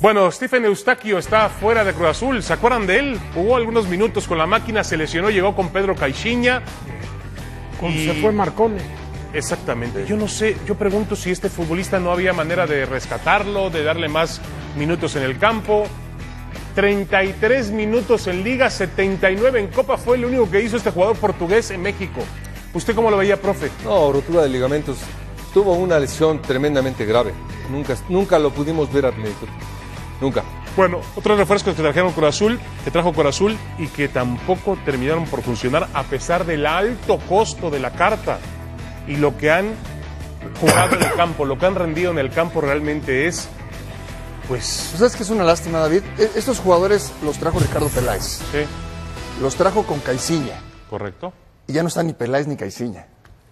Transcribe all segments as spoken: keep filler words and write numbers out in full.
Bueno, Stephen Eustaquio está fuera de Cruz Azul. ¿Se acuerdan de él? Jugó algunos minutos con la máquina, se lesionó, llegó con Pedro Caixinha. Cuando y... se fue Marcone. Exactamente. Yo no sé, yo pregunto si este futbolista no había manera de rescatarlo, de darle más minutos en el campo. treinta y tres minutos en Liga, setenta y nueve en Copa. Fue el único que hizo este jugador portugués en México. ¿Usted cómo lo veía, profe? No, rotura de ligamentos. Tuvo una lesión tremendamente grave. Nunca, nunca lo pudimos ver a plenitud. Nunca. Bueno, otros refuerzos que trajeron Cruz Azul, que trajo Cruz Azul y que tampoco terminaron por funcionar a pesar del alto costo de la carta. Y lo que han jugado en el campo, lo que han rendido en el campo realmente es, pues... ¿Sabes qué es una lástima, David? Estos jugadores los trajo Ricardo Peláez. Sí. Los trajo con Caixinha. Correcto. Y ya no está ni Peláez ni Caixinha.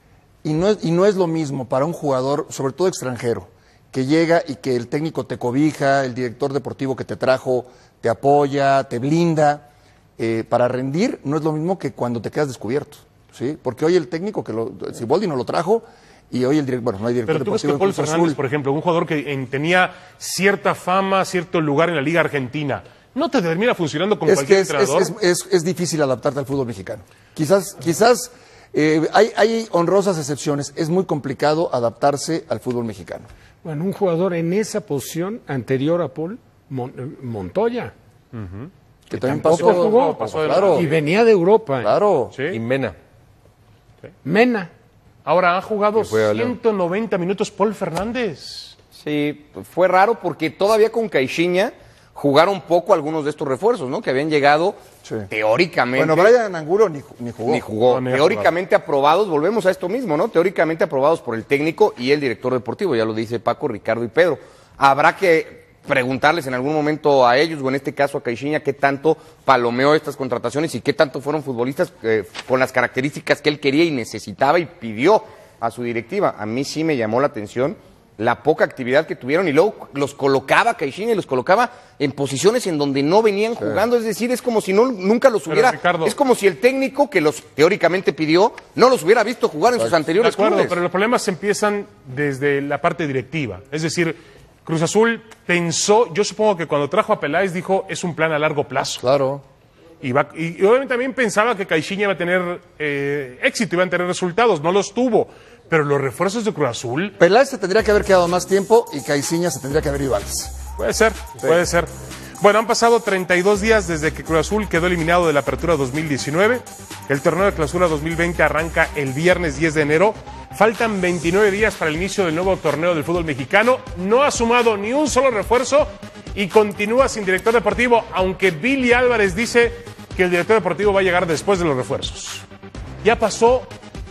Y no, es, y no es lo mismo para un jugador, sobre todo extranjero, que llega y que el técnico te cobija, el director deportivo que te trajo te apoya, te blinda. Eh, para rendir no es lo mismo que cuando te quedas descubierto, ¿sí? Porque hoy el técnico, que lo, Siboldi no lo trajo, y hoy el director, bueno, no hay director Pero tú ves deportivo que Paul en Cruz Fernández, Azul. por ejemplo, un jugador que en, tenía cierta fama, cierto lugar en la Liga Argentina, ¿no te termina funcionando con es cualquier que es, entrenador? Es, es, es, es difícil adaptarte al fútbol mexicano. Quizás, quizás eh, hay, hay honrosas excepciones. Es muy complicado adaptarse al fútbol mexicano. Bueno, un jugador en esa posición anterior a Paul, Mon Montoya. Uh-huh. Que, que también pasó, pasó, jugó, pasó claro. Y venía de Europa. Claro. ¿Sí? Y Mena. ¿Sí? Mena. Ahora ha jugado ciento noventa minutos Paul Fernández. Sí, fue raro porque todavía con Caixinha jugaron poco algunos de estos refuerzos, ¿no? Que habían llegado sí. teóricamente... Bueno, Brian Angulo ni, ni jugó. Ni jugó. No, ni teóricamente jugado. aprobados, volvemos a esto mismo, ¿no? Teóricamente aprobados por el técnico y el director deportivo, ya lo dice Paco, Ricardo y Pedro. Habrá que preguntarles en algún momento a ellos, o en este caso a Caixinha, qué tanto palomeó estas contrataciones y qué tanto fueron futbolistas eh, con las características que él quería y necesitaba y pidió a su directiva. A mí sí me llamó la atención la poca actividad que tuvieron y luego los colocaba Caixinha y los colocaba en posiciones en donde no venían sí. jugando, es decir, es como si no, nunca los hubiera, pero, Ricardo, es como si el técnico que los teóricamente pidió no los hubiera visto jugar en sus anteriores de acuerdo, clubes. Pero los problemas empiezan desde la parte directiva, es decir, Cruz Azul pensó, yo supongo que cuando trajo a Peláez dijo, es un plan a largo plazo. Claro. Y, va, y, y obviamente también pensaba que Caixinha iba a tener eh, éxito, iba a tener resultados, no los tuvo. Pero los refuerzos de Cruz Azul... Peláez se tendría que haber quedado más tiempo y Caixinha se tendría que haber ido antes. Puede ser, sí. puede ser. Bueno, han pasado treinta y dos días desde que Cruz Azul quedó eliminado de la Apertura dos mil diecinueve. El torneo de Clausura dos mil veinte arranca el viernes diez de enero. Faltan veintinueve días para el inicio del nuevo torneo del fútbol mexicano. No ha sumado ni un solo refuerzo y continúa sin director deportivo, aunque Billy Álvarez dice que el director deportivo va a llegar después de los refuerzos. Ya pasó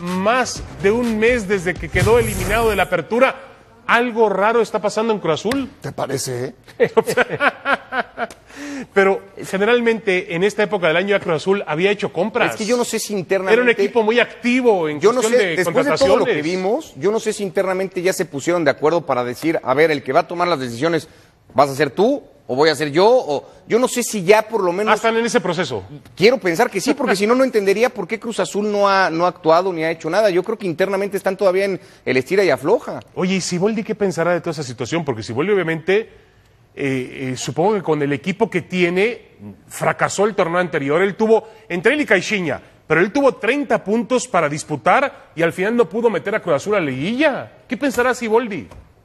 más de un mes desde que quedó eliminado de la Apertura. ¿Algo raro está pasando en Cruz Azul? ¿Te parece? Pero generalmente en esta época del año ya Cruz Azul había hecho compras. Es que yo no sé si internamente... Era un equipo muy activo en yo no cuestión sé, de después contrataciones. de todo lo que vimos, yo no sé si internamente ya se pusieron de acuerdo para decir, a ver, el que va a tomar las decisiones, ¿vas a ser tú? ¿O voy a ser yo? O yo no sé si ya por lo menos... Ah, están en ese proceso. Quiero pensar que sí, porque si no, no entendería por qué Cruz Azul no ha, no ha actuado ni ha hecho nada. Yo creo que internamente están todavía en el estira y afloja. Oye, ¿y Siboldi qué pensará de toda esa situación? Porque Siboldi obviamente, eh, eh, supongo que con el equipo que tiene, fracasó el torneo anterior. Él tuvo, entre él y Caixinha, pero él tuvo treinta puntos para disputar y al final no pudo meter a Cruz Azul a la liguilla. ¿Qué pensará Siboldi?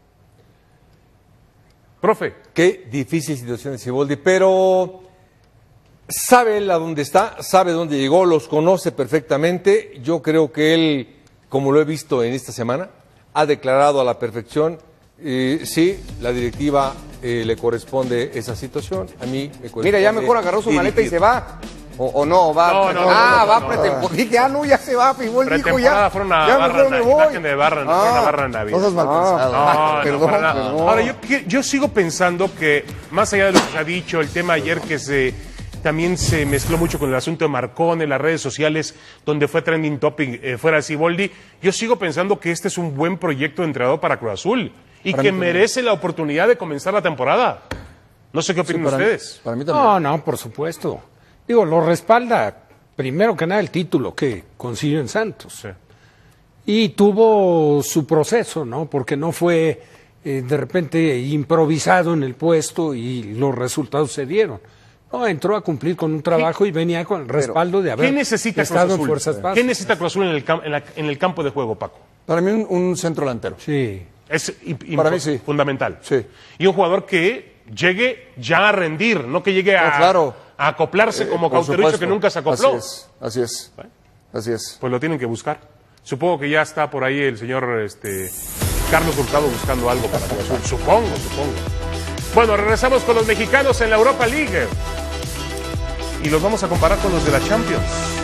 Profe. Qué difícil situación de Siboldi, pero sabe él a dónde está, sabe dónde llegó, los conoce perfectamente. Yo creo que él, como lo he visto en esta semana, ha declarado a la perfección, eh, sí, la directiva eh, le corresponde esa situación, a mí me corresponde. Mira, ya mejor agarró su maleta y se va. O, o no, va. No, no, ah, no, no, va no, pretemporada. Dije, ah, no, ya se va, Fibol dijo ya. Fueron una ya barra, mejor me voy. De barra, ah, fueron una barra Navidad. Cosas mal pensadas. No, no, perdón, no, perdón. Ahora, yo, yo sigo pensando que, más allá de lo que se ha dicho, el tema ayer que se también se mezcló mucho con el asunto de Marcone, las redes sociales, donde fue trending topic eh, fuera de Siboldi, yo sigo pensando que este es un buen proyecto de entrenador para Cruz Azul y para que merece la oportunidad de comenzar la temporada. No sé qué opinan sí, para ustedes. Mí, para mí también. No, no, por supuesto. Digo, lo respalda primero que nada el título que consiguió en Santos. Sí. Y tuvo su proceso, ¿no? Porque no fue eh, de repente improvisado en el puesto y los resultados se dieron. No, entró a cumplir con un trabajo y venía con el respaldo de haber ¿Qué necesita Cruz estado en Azul? fuerzas ¿Qué básicas. necesita Cruz Azul en el, cam- en la- en el campo de juego, Paco? Para mí un, un centro delantero. Sí. Es i- Para impo- mí sí. fundamental. Sí. Y un jugador que llegue ya a rendir, no que llegue a, No, claro. a acoplarse Eh, como por Cauterucho supuesto. que nunca se acopló. Así es, así es. Así es. Pues lo tienen que buscar. Supongo que ya está por ahí el señor este, Carlos Hurtado buscando algo para Cruz Azul. Supongo, supongo. Bueno, regresamos con los mexicanos en la Europa League. Y los vamos a comparar con los de la Champions.